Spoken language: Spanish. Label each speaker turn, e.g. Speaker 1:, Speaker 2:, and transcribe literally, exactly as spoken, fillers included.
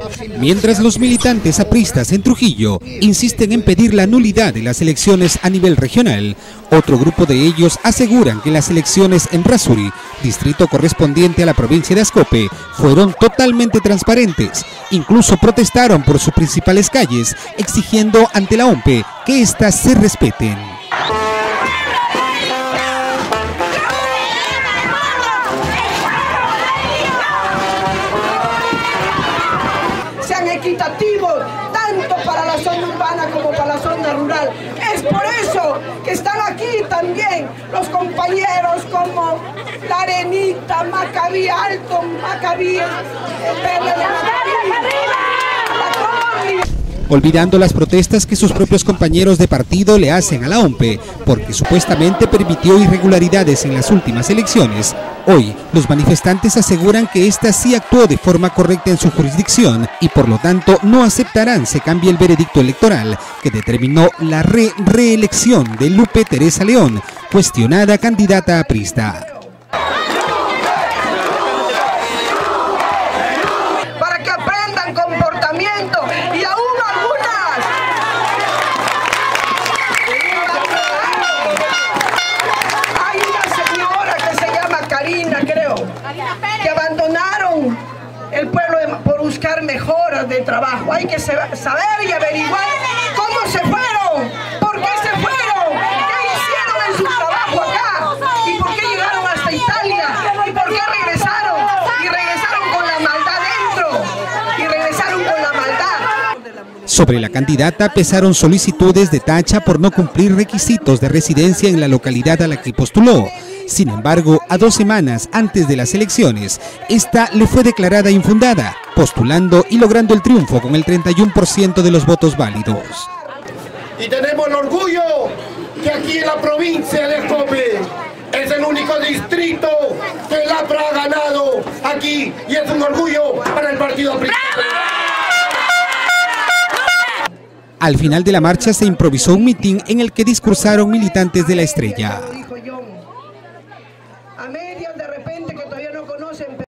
Speaker 1: Mientras los militantes apristas en Trujillo insisten en pedir la nulidad de las elecciones a nivel regional, otro grupo de ellos aseguran que las elecciones en Rasuri, distrito correspondiente a la provincia de Ascope, fueron totalmente transparentes. Incluso protestaron por sus principales calles, exigiendo ante la O M P E que éstas se respeten.
Speaker 2: Equitativos, tanto para la zona urbana como para la zona rural. Es por eso que están aquí también los compañeros como La Arenita, Macabí Alto, Macabí,
Speaker 1: olvidando las protestas que sus propios compañeros de partido le hacen a la O M P E, porque supuestamente permitió irregularidades en las últimas elecciones. Hoy, los manifestantes aseguran que ésta sí actuó de forma correcta en su jurisdicción y por lo tanto no aceptarán se cambie el veredicto electoral que determinó la re reelección de Lupe Teresa León, cuestionada candidata aprista.
Speaker 2: Para que aprendan comportamiento y aún creo, que abandonaron el pueblo por buscar mejoras de trabajo. Hay que saber y averiguar cómo se fueron, por qué se fueron, qué hicieron en su trabajo acá y por qué llegaron hasta Italia y por qué regresaron y regresaron con la maldad dentro y regresaron con la maldad.
Speaker 1: Sobre la candidata pesaron solicitudes de tacha por no cumplir requisitos de residencia en la localidad a la que postuló. Sin embargo, a dos semanas antes de las elecciones, esta le fue declarada infundada, postulando y logrando el triunfo con el treinta y uno por ciento de los votos válidos.
Speaker 3: Y tenemos el orgullo que aquí en la provincia de Ascope es el único distrito que el A P R A ha ganado aquí y es un orgullo para el partido aprista.
Speaker 1: Al final de la marcha se improvisó un mitin en el que discursaron militantes de La Estrella.